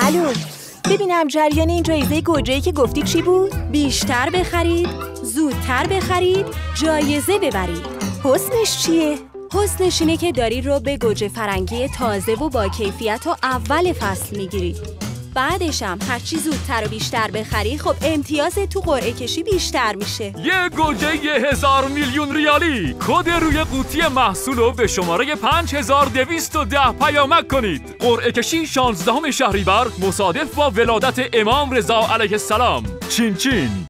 الو، ببینم جریان این جایزه گوجه‌ای که گفتی چی بود؟ بیشتر بخرید، زودتر بخرید، جایزه ببرید. حسنش چیه؟ حسنش اینه که داری رو به گوجه فرنگی تازه و با کیفیت و اول فصل میگیری. بعدش هم هرچی زودتر و بیشتر بخری خب امتیاز تو قرعه کشی بیشتر میشه. یه گوجه 1000 میلیون ریالی. کد روی قوطی محصول رو به شماره 5210 پیامک کنید. قرعه کشی 16 شهریور مصادف با ولادت امام رضا علیه السلام. چین چین.